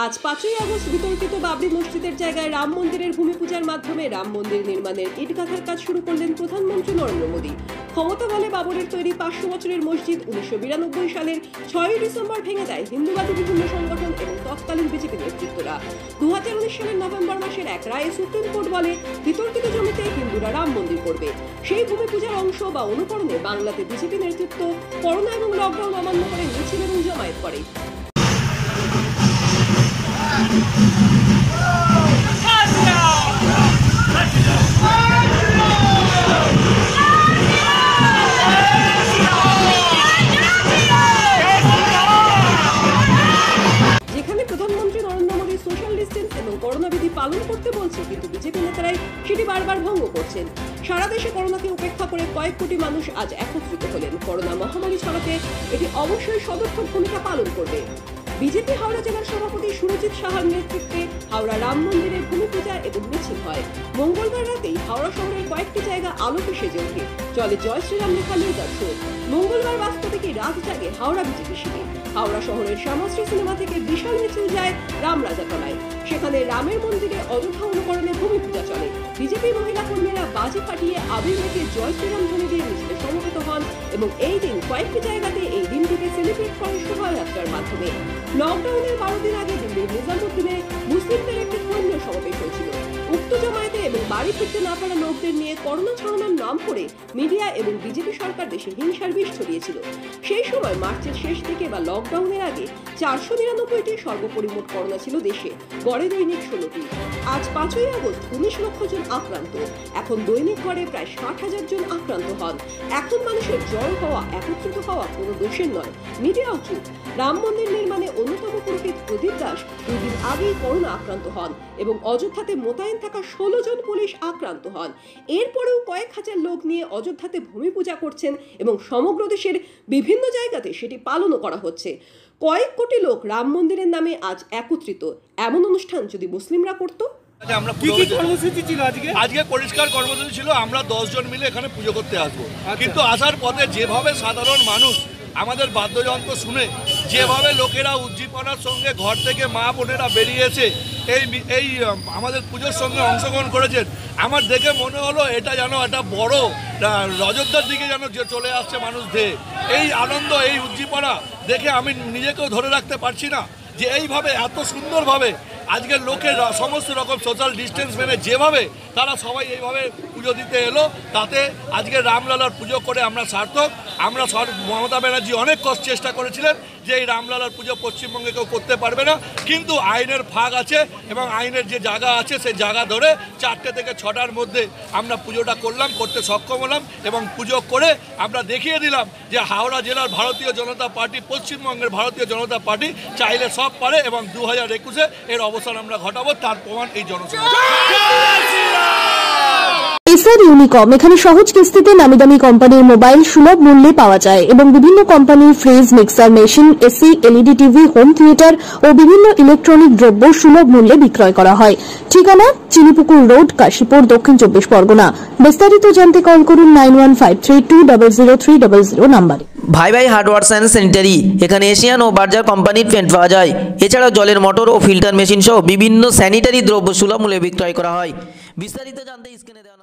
আজ 5ই আগস্ট বিতর্কিত বাবরি মসজিদের জায়গায় রাম মন্দিরের ভূমি পূজার মাধ্যমে রাম মন্দির নির্মাণের ইটগাঁথার কাজ শুরু করলেন প্রধানমন্ত্রী নরেন্দ্র মোদী। ক্ষমতা বলে বাবরের তৈরি 500 বছরের মসজিদ 1992 সালের 6ই ডিসেম্বর ভেঙে দেয় হিন্দুবাদী বিভিন্ন সংগঠন এবং তৎকালীন বিজেপি নেতৃত্বরা। 2019 সালের নভেম্বর মাসের এক রায়ে সুপ্রিম কোর্ট বলে বিতর্কিত জমিতে হিন্দুরা রাম মন্দির করবে। সেই ভূমি পূজার অংশ বা অনুকরণে বাংলাতে বিজেপি নেতৃত্ব করোনা এবং লকডাউন অমান্য করে মিছিল এবং জমায়েত করে। যেখানে প্রধানমন্ত্রী নরেন্দ্র মোদী সোশ্যাল ডিস্টেন্স এবং করোনা বিধি পালন করতে বলছে, কিন্তু বিজেপি নেতারাই সেটি বারবার ভঙ্গ করছেন। সারা দেশে করোনাকে উপেক্ষা করে কয়েক কোটি মানুষ আজ একত্রিত হলেন। করোনা মহামারী ছড়াতে এটি অবশ্যই সদর্থক ভূমিকা পালন করবে। বিজেপি হাওড়া জেলার সভাপতি সুরজিৎ সাহার নেতৃত্বে হাওড়া রাম মন্দিরের ভূমি পূজা এবং মিছিল হয়। মঙ্গলবার রাতেই হাওড়া শহরের কয়েকটি জায়গা আলোকে সেজে ওঠে, চলে জয় শ্রীরাম লেখা লেজার শো। মঙ্গলবার বাস্তবিকই রাত জাগে হাওড়া বিজেপি শিবির। হাওড়া শহরের শ্যামশ্রী সিনেমা থেকে বিশাল মিছিল যায় রামরাজাতলায়। সেখানে রামের মন্দিরে অযোধ্যা অনুকরণে ভূমি পূজা চলে। বিজেপি মহিলা কর্মীরা বাজি ফাটিয়ে আবির মেখে জয় শ্রীরাম ধ্বনি দিয়ে মিছিলে সমবেত হন এবং এই দিন কয়েকটি জায়গাতে এই দিনটিকে সেলিব্রেট করে শোভাযাত্রার মাধ্যমে। লকডাউনের 12 দিন আগে দিল্লির নিজামুদ্দিনে মুসলিমদের একটি ধর্মীয় সমাবেশ হয়েছিল। উক্ত জমায়েতে এবং বাড়ি ফিরতে না পারা লোকদের নিয়ে করোনা ছড়ানোর নাম করে মিডিয়া এবং বিজেপি সরকার দেশে হিংসার বিষ ছড়িয়েছিল। সেই সময় মার্চের শেষ দিকে বা লকডাউনের আগে 499টি সর্বোপরি মোট করোনা ছিল দেশে, গড়ে দৈনিক 16টি। আজ 5ই আগস্ট 19 লক্ষ জন আক্রান্ত। এখন দৈনিক গড়ে প্রায় 60,000 জন আক্রান্ত হন। এখন মানুষের জড়ো হওয়া, একত্রিত হওয়া কোনো দোষের নয়, মিডিয়াও চুপ। রাম মন্দির নির্মাণে অন্যতম পুরোহিত প্রদীপ দাস 2 দিন আগেই করোনা আক্রান্ত হন এবং অযোধ্যাতে মোতায়েন থাকা 16 জন পুলিশ আক্রান্ত হন। এরপরেও কয়েক হাজার লোক নিয়ে অযোধ্যাতে ভূমি পূজা করছেন এবং সমগ্র দেশের বিভিন্ন জায়গাতে সেটি পালনও করা হচ্ছে। কয়েক কোটি লোক রাম মন্দিরের নামে আজ একত্রিত। এমন অনুষ্ঠান যদি মুসলিমরা করত। আজকে পরিষ্কার কর্মসূচি ছিল, আমরা 10 জন মিলে এখানে পুজো করতে আসবো। কিন্তু আসার পথে যেভাবে সাধারণ মানুষ আমাদের বাদ্যযন্ত্র শুনে যেভাবে লোকেরা উজ্জীবনার সঙ্গে ঘর থেকে মা বোনেরা বেরিয়েছে এই আমাদের পুজোর সঙ্গে অংশগ্রহণ করেছেন, আমার দেখে মনে হলো এটা যেন একটা বড় অযোধ্যার দিকে যেন চলে আসছে মানুষ ধেয়ে। এই আনন্দ, এই উজ্জীবনা দেখে আমি নিজেকেও ধরে রাখতে পারছি না যে এইভাবে এত সুন্দরভাবে আজকের লোকের সমস্ত রকম সোশ্যাল ডিস্টেন্স মেনে যেভাবে তারা সবাই এইভাবে পুজো দিতে এলো, তাতে আজকে রামলালার পুজো করে আমরা সার্থক। আমরা মমতা ব্যানার্জি অনেক চেষ্টা করেছিলেন যে এই রামলালার পুজো পশ্চিমবঙ্গে কেউ করতে পারবে না, কিন্তু আইনের ফাঁক আছে এবং আইনের যে জায়গা আছে সেই জায়গা ধরে 4টে থেকে 6টার মধ্যে আমরা পুজোটা করতে সক্ষম হলাম এবং পুজো করে আমরা দেখিয়ে দিলাম যে হাওড়া জেলার ভারতীয় জনতা পার্টি, পশ্চিমবঙ্গের ভারতীয় জনতা পার্টি চাইলে সব পারে এবং 2021-এ এর অবসান আমরা ঘটাবো। তার প্রমাণ এই জনসভা। এসআর ইউনিকম, এখানে সহজ কিস্তিতে নামি দামি কোম্পানির মোবাইল সুলভ মূল্যে পাওয়া যায় এবং বিভিন্ন কোম্পানির fridge, mixer machine, AC, LED TV, home theatre ও বিভিন্ন ইলেকট্রনিক দ্রব্য সুলভ মূল্যে বিক্রয় করা হয়। ঠিকানা চিনিপুকুর রোড, কাশীপুর, দক্ষিণ 24 পরগনা। বিস্তারিত জানতে কল করুন 9153200300 নম্বরে। ভাই ভাই হার্ডওয়্যারস অ্যান্ড স্যানিটারি, এখানে এশিয়ান ও বার্জার কোম্পানির পেন্ট পাওয়া যায়। এছাড়াও জলের মোটর ও ফিল্টার মেশিন সহ বিভিন্ন স্যানিটারি দ্রব্য সুলভ মূল্যে বিক্রয় করা হয়। বিস্তারিত জানতে স্ক্রিনে